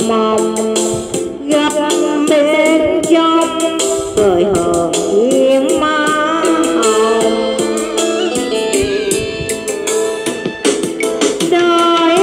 mong gặp bên trong cười hờn duyên má hồng. Đời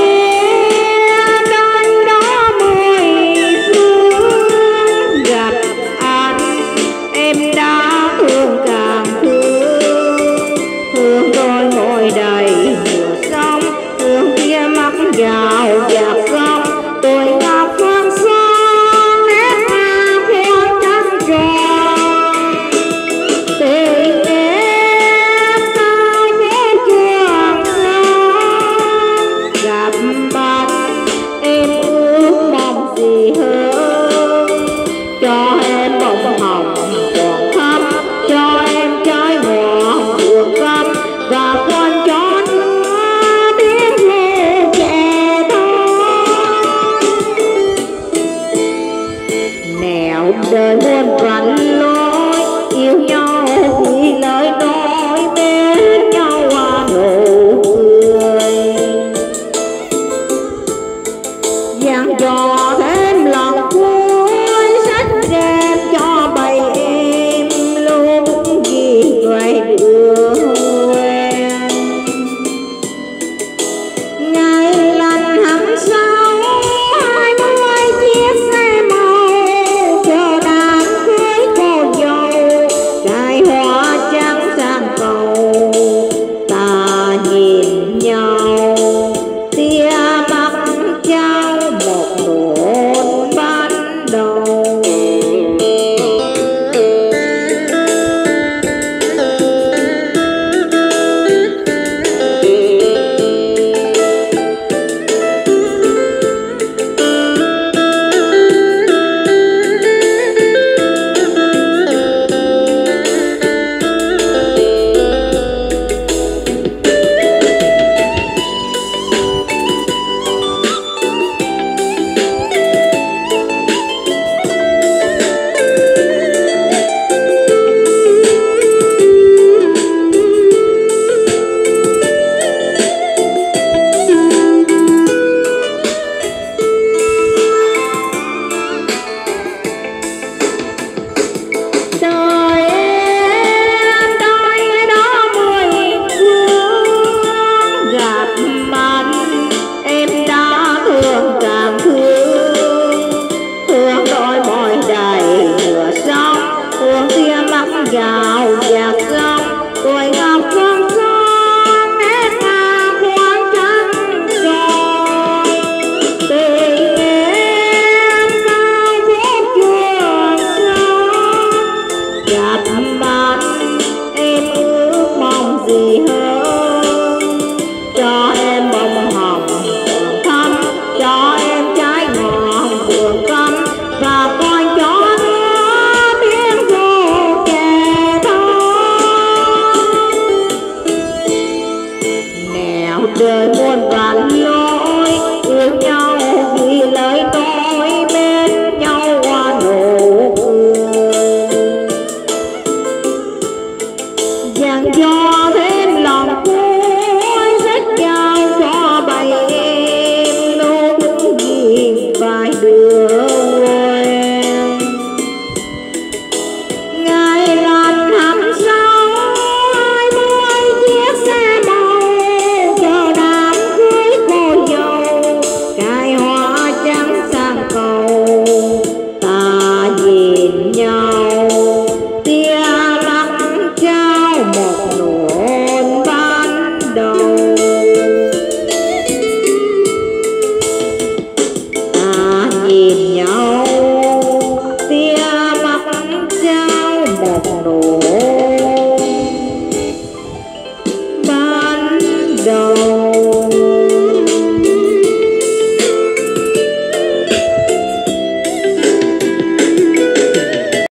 cánh đó mười phương gặp anh em đã thương càng thương, thương tôi ngồi đầy mùa sông, thương kia mắt vào dạt sông tôi ngọc phương son nét hoa khuôn trắng tròn tình em sao thế trường sơn gặp bạn em ước mong gì hơn cho em bông hồng còn thắm cho em trái ngọt buồn căm và con chó nữa biết lê trẻ thôi nẻo đời